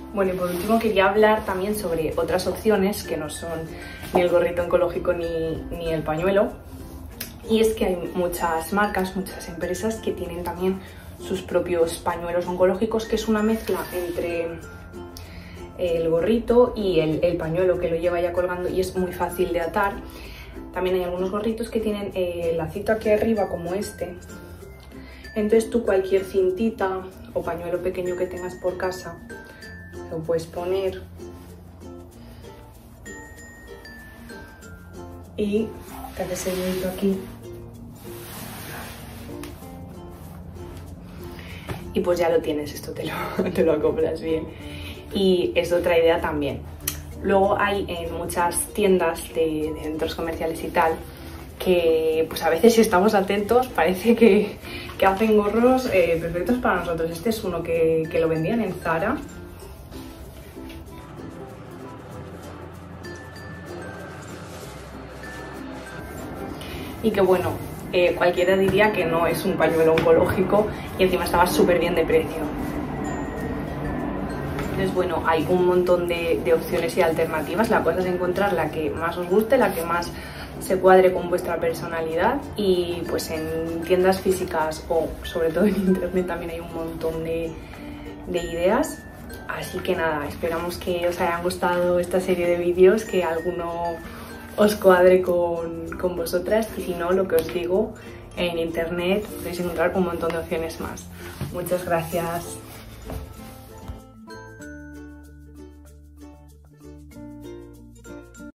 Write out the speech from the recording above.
Bueno, y por último quería hablar también sobre otras opciones que no son ni el gorrito oncológico ni el pañuelo. Y es que hay muchas marcas, muchas empresas que tienen también sus propios pañuelos oncológicos, que es una mezcla entre el gorrito y el pañuelo que lo lleva ya colgando y es muy fácil de atar. También hay algunos gorritos que tienen el lacito aquí arriba como este. Entonces tú cualquier cintita o pañuelo pequeño que tengas por casa lo puedes poner y te haces el nudito aquí y pues ya lo tienes, esto te lo acoplas bien. Y es otra idea también. Luego hay en muchas tiendas de centros comerciales y tal que pues a veces si estamos atentos parece que hacen gorros perfectos para nosotros. Este es uno que lo vendían en Zara. Y que bueno, cualquiera diría que no es un pañuelo oncológico y encima estaba súper bien de precio. Entonces bueno, hay un montón de opciones y alternativas. La cosa es encontrar la que más os guste, la que más se cuadre con vuestra personalidad, y pues en tiendas físicas o sobre todo en internet también hay un montón de ideas. Así que nada, esperamos que os hayan gustado esta serie de vídeos, que alguno os cuadre con vosotras, y si no, lo que os digo, en internet podéis encontrar un montón de opciones más. Muchas gracias.